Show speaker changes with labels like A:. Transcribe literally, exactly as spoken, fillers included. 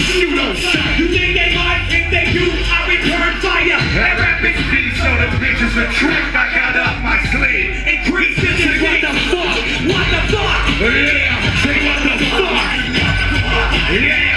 A: pseudo shot. You think they might? If they do, I return fire.
B: That rapid speed, so the bitch is a trick I got up my sleeve.
A: Increase the dick. What the fuck? What the fuck?
B: Yeah, say what the fuck? Yeah.